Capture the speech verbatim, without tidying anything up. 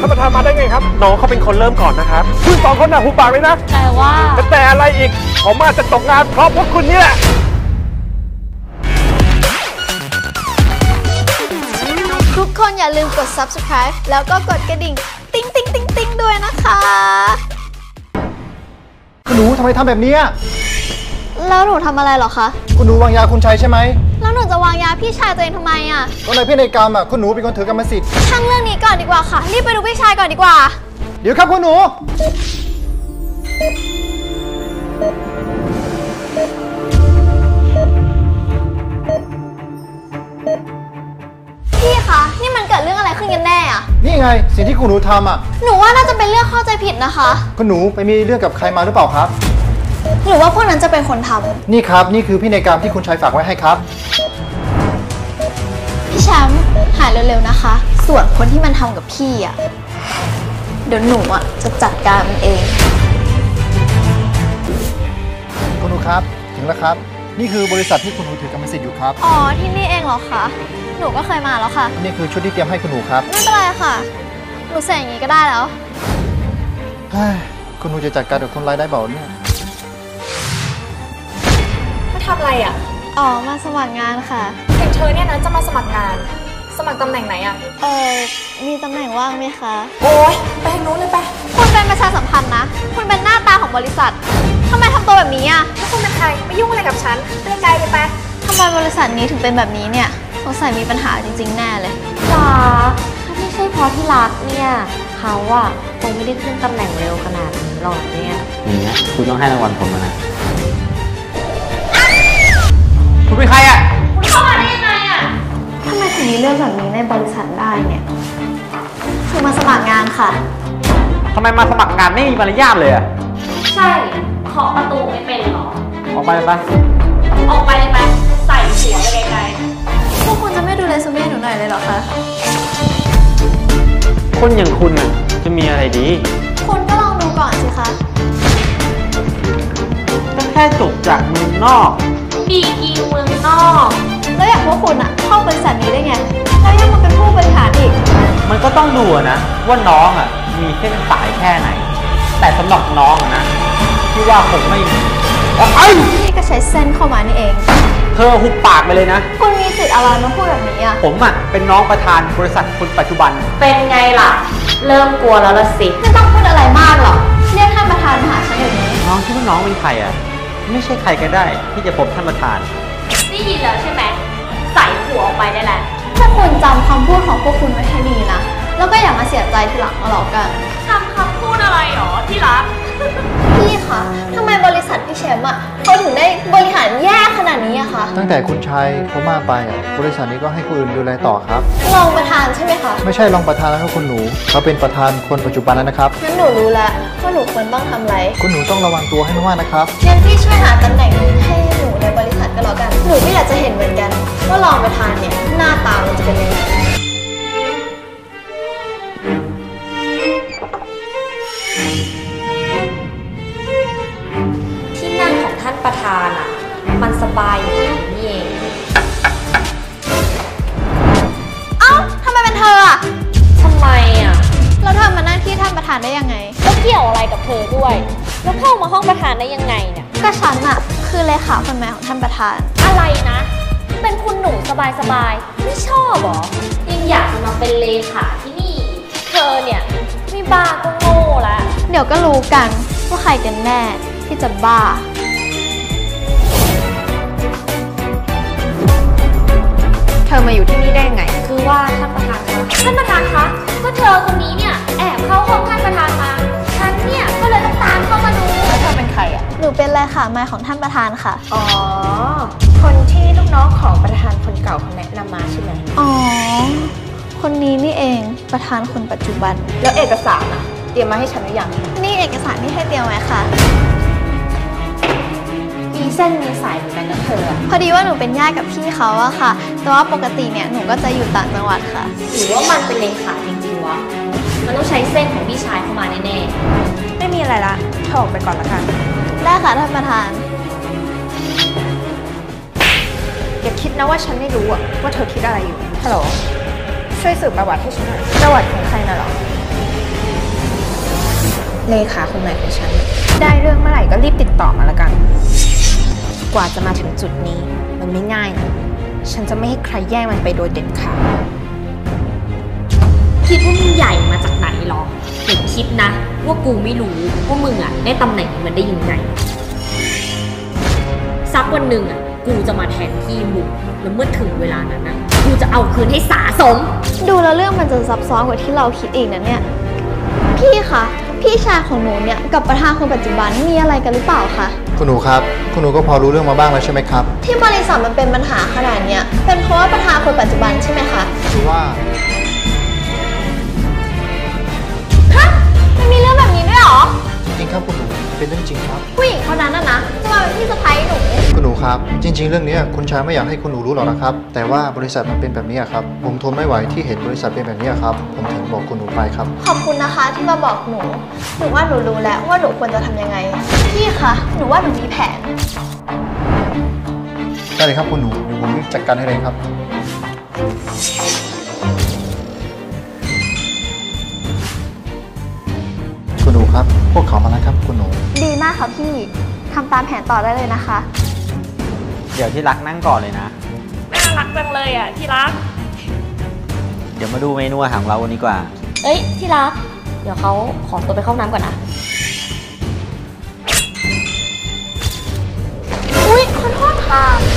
านประธานมาได้ไงครับน้องเขาเป็นคนเริ่มก่อนนะครับคุณสองคนน่ะหูปากเลยนะแต่ว่าแต่อะไรอีกผมอาจจะตกงานเพราะพวกคุณนี่แหละทุกคนอย่าลืมกด ซับสไครบ์ แล้วก็กดกระดิ่งติ๊งติ๊งติ๊งติ๊งด้วยนะคะคุณหนูทำไมทำแบบนี้แล้วหนูทำอะไรหรอคะคุณหนูวางยาคุณชัยใช่ไหมแล้วหนูจะวางยาพี่ชายตัวเองทำไมอ่ะก็ในพินัยกรรมอ่ะคุณหนูเป็นคนถือกรรมสิทธิ์ช่างเรื่องนี้ก่อนดีกว่าค่ะรีบไปดูพี่ชายก่อนดีกว่าเดี๋ยวครับคุณหนูพี่คะนี่มันเกิดเรื่องอะไรขึ้นกันแน่อะนี่ไงสิ่งที่คุณหนูทำอ่ะหนูว่าน่าจะเป็นเรื่องเข้าใจผิดนะคะคุณหนูไปมีเรื่องกับใครมาหรือเปล่าครับหรือว่าพวกนั้นจะเป็นคนทำนี่ครับนี่คือพินัยกรรมที่คุณชัยฝากไว้ให้ครับพี่แชมป์หายเร็วๆนะคะส่วนคนที่มันทำกับพี่อ่ะเดี๋ยวหนูอ่ะจะจัดการมันเองคุณหนูครับถึงแล้วครับนี่คือบริษัทที่คุณหนูถือกรรมสิทธิ์อยู่ครับอ๋อที่นี่เองเหรอคะหนูก็เคยมาแล้วค่ะนี่คือชุดที่เตรียมให้คุณหนูครับไม่เป็นไรค่ะหนูใส่อย่างนี้ก็ได้แล้วคุณหนูจะจัดการกับคนร้ายได้เปล่าเนี่ยมาทำอะไรอ่ะอ๋อมาสมัครงานค่ะเห็นเธอเนี่ยนะจะมาสมัครงานสมัครตำแหน่งไหนอ่ะเออมีตำแหน่งว่างไหมคะโอ๊ยไปทางนู้นเลยไปคุณเป็นประชาสัมพันธ์นะคุณเป็นหน้าตาของบริษัททำไมทำตัวแบบนี้อ่ะแล้วคุณเป็นใครไม่ยุ่งอะไรกับฉันไปไกลเลยไปทำไมบริษัทนี้ถึงเป็นแบบนี้เนี่ยสงสัยมีปัญหาจริงๆแน่เลยจ้าถ้าไม่ใช่เพราะที่รักเนี่ยเขาอะคงไม่ได้ขึ้นตำแหน่งเร็วขนาดนี้หรอกเนี่ยอย่างเงี้ยคุณต้องให้รางวัลผมนะคุณเป็นใครอะคุณเข้ามาได้ยังไงอะทำไมถึงมีเรื่องแบบนี้ในบริษัทได้เนี่ยคือมาสมัครงานค่ะทำไมมาสมัครงานไม่มีมารยาทเลยอะใช่เคาะประตูไม่เป็นหรอออกไปไปออกไปเลยไปใส่หัวไปไกลๆพวกคุณจะไม่ดูเรซูเม่หนูหน่อยเลยหรอคะคนอย่างคุณน่ะจะมีอะไรดีคุณก็ลองดูก่อนสิคะก็แค่จบจากเมืองนอกดีกีเมืองนอกแล้วอย่างพวกคุณอะเข้าบริษัทนี้ได้ไงแล้วยังมาเป็นผู้บริหารอีกมันก็ต้องดูนะว่าน้องอะมีเส้นสายแค่ไหนแต่สำหรับน้องนะที่ว่าผมไม่มีไอ้นี่ก็ใช้เส้นเข้ามานี่เองเธอหุบปากไปเลยนะคุณมีสิทธิ์อะไรมาพูดแบบนี้อ่ะผมอ่ะเป็นน้องประธานบริษัทคนปัจจุบันเป็นไงล่ะเริ่มกลัวแล้วละสิไม่ต้องพูดอะไรมากหรอกเรียกท่านประธานมาหาฉันอย่างนี้น้องคิดว่าน้องเป็นใครอ่ะไม่ใช่ใครก็ได้ที่จะพบท่านประธานได้ยินแล้วใช่ไหมใส่หัวออกไปได้แล้วถ้าคุณจำคำพูดของพวกคุณไว้ให้ดีนะแล้วก็อย่ามาเสียใจทีหลังมาหลอกกันจำคำพูดอะไรหรอที่รักพี่คะทำไมบริษัทพี่แชมป์อ่ะเขาถึงได้บริหารแย่ขนาดนี้อะคะตั้งแต่คุณชัยเขามาไปอ่ะบริษัทนี้ก็ให้คนอื่นดูแลต่อครับรองประธานใช่ไหมคะไม่ใช่รองประธานแล้วครับคุณหนูเขาเป็นประธานคนปัจจุบันแล้วนะครับงั้นหนูรู้แล้วว่าหนูควรต้องทำอะไรคุณหนูต้องระวังตัวให้มากนะครับงั้นพี่ช่วยหาตำแหน่งให้หนูในบริษัทก็แล้วกันหนูก็อยากจะเห็นเหมือนกันว่ารองประธานเนี่ยหน้าตามันจะเป็นยังไงที่นั่งของท่านประธานอ่ะมันสบายอยู่นี่เองเอ้าทำไมเป็นเธออ่ะทำไมอ่ะแล้วเธอมานั่งที่ท่านประธานได้ยังไงแล้วเกี่ยวอะไรกับเธอด้วยแล้วเข้ามาห้องประธานได้ยังไงเนี่ยก็ฉันอ่ะคือเลขาคนใหม่ของท่านประธานอะไรนะเป็นคุณหนูสบายๆไม่ชอบหรอยังอยากจะมาเป็นเลขาที่นี่เธอเนี่ยไม่บ้าก็โง่ละเดี๋ยวก็รู้กันว่าใครกันแน่ที่จะบ้าเธอมาอยู่ที่นี่ได้ไงคือว่าท่านประธานคะท่านประธานคะก็เธอคนนี้เนี่ยแอบเข้าห้องท่านประธานมาฉันเนี่ยก็เลยต้องตามเข้ามาดูแล้วเธอเป็นใครอ่ะหนูเป็นเลขาใหม่ของท่านประธานค่ะอ๋อคนที่ลูกน้องของประธานคนเก่าเขาแนะนำมาใช่ไหมอ๋อคนนี้นี่เองประธานคนปัจจุบันแล้วเอกสารอ่ะเตรียมมาให้ฉันหรือยังนี่เอกสารที่ให้เตรียมไว้ค่ะมีเส้นมีสายเหมือนกันนะเธอพอดีว่าหนูเป็นญาติกับพี่เขาอะค่ะแต่ว่าปกติเนี่ยหนูก็จะอยู่ต่างจังหวัดค่ะหรือว่ามันเป็นเลขาจริงๆวะมันต้องใช้เส้นของพี่ชายเข้ามาแน่ๆไม่มีอะไรละเธอออกไปก่อนละกันได้ค่ะท่านประธานอย่าคิดนะว่าฉันไม่รู้อะว่าเธอคิดอะไรอยู่ฮัลโหลช่วยสืบประวัติให้ฉันหน่อยประวัติของใครน่ะหรอเลขาคนใหม่ของฉัน ได้เรื่องเมื่อไหร่ก็รีบติดต่อมาละกัน กว่าจะมาถึงจุดนี้มันไม่ง่ายนะ ฉันจะไม่ให้ใครแย่งมันไปโดยเด็ดขาดคิดว่ามึงใหญ่มาจากไหนหรอเด็กคิดนะว่ากูไม่รู้ว่ามึงอะได้ตำแหน่งนี้มันได้ยังไงสักวันหนึ่งอะกูจะมาแทนที่มึงแล้วเมื่อถึงเวลานั้นนะกูจะเอาคืนให้สาสมดูแล้วเรื่องมันจะซับซ้อนกว่าที่เราคิดอีกนะเนี่ย พี่คะพี่ชายของหนูเนี่ยกับประธานคนปัจจุบันมีอะไรกันหรือเปล่าคะคุณหนูครับ คุณหนูก็พอรู้เรื่องมาบ้างแล้วใช่ไหมครับที่บริษัทมันเป็นปัญหาขนาดเนี้ยเป็นเพราะว่าประธานคนปัจจุบันใช่ไหมคะหรือว่าฮะมันมีเรื่องแบบนี้ด้วยเหรอจริงครับคุณหนูเป็นเรื่องจริงครับผู้หญิงคนนั้นน่ะนะจะมาเป็นพี่สะใภ้หนูคุณหนูครับ จริง ๆ เรื่องนี้คุณชายไม่อยากให้คุณหนูรู้หรอกนะครับ แต่ว่าบริษัทมันเป็นแบบนี้ครับผมทนไม่ไหวที่เห็นบริษัทเป็นแบบนี้ครับผมถึงบอกคุณหนูไปครับขอบคุณนะคะที่มาบอกหนูหนูว่าหนูรู้แล้วว่าหนูควรจะทำยังไงพี่คะหนูว่าหนูมีแผนได้เลยครับคุณหนูเดี๋ยวผมรีบจัดการให้เลยครับ คุณหนูครับ พวกเขามาแล้วครับคุณหนูดีมากค่ะพี่ทำตามแผนต่อได้เลยนะคะเดี๋ยวที่รักนั่งก่อนเลยนะน่ารักจังเลยอ่ะที่รักเดี๋ยวมาดูเมนูอาหารของเราวันนี้ดีกว่าเอ้ยที่รัก เดี๋ยวเขาขอตัวไปเข้าน้ำก่อนนะอุ๊ยขอโทษค่ะ